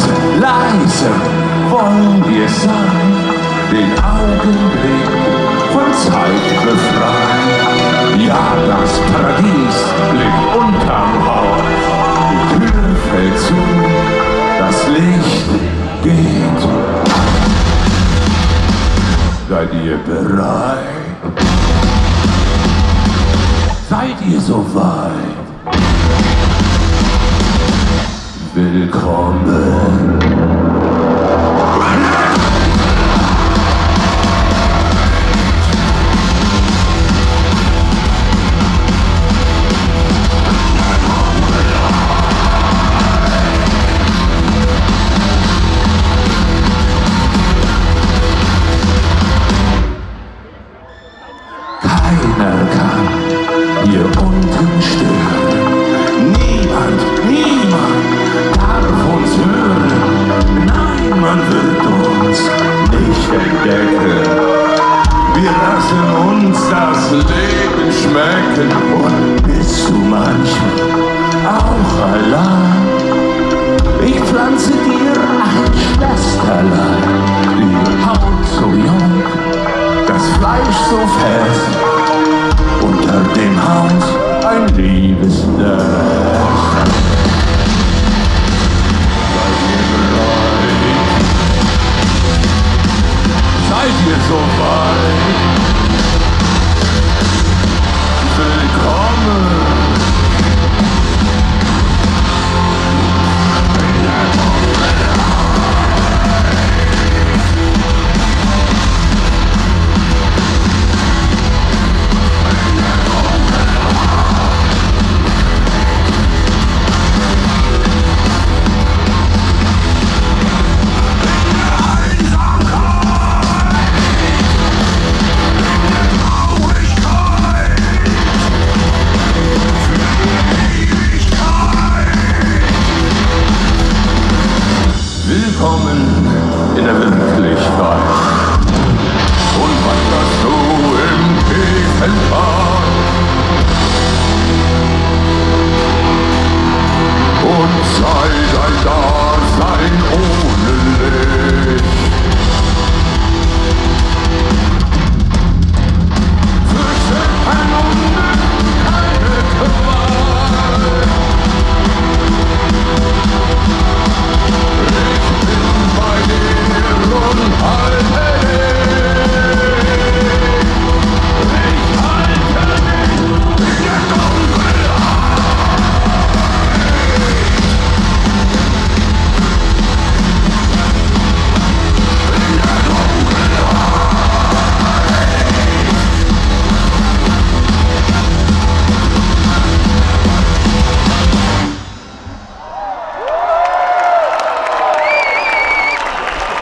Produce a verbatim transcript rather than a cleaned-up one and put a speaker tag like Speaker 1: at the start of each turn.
Speaker 1: leise, leise wollen wir sein, den Augenblick von Zeit befreien. Ja, das Paradies liegt unterm Haus, die Tür fällt zu, das Licht geht an. Seid ihr bereit? Seid ihr soweit? Willkommen. Keiner kann hier unten stören. Niemand, niemand darf uns hören. Nein, man wird uns nicht entdecken. Wir lassen uns das Leben schmecken und bist du manchmal auch allein. Ich pflanze dir ein Schwesterlein, die Haut so jung, das Fleisch so fest, unter dem Haus ein Liebesnest. Seid ihr bereit? Seid ihr soweit? Willkommen! Willkommen in der Wirklichkeit und wanderst du im Tiefental.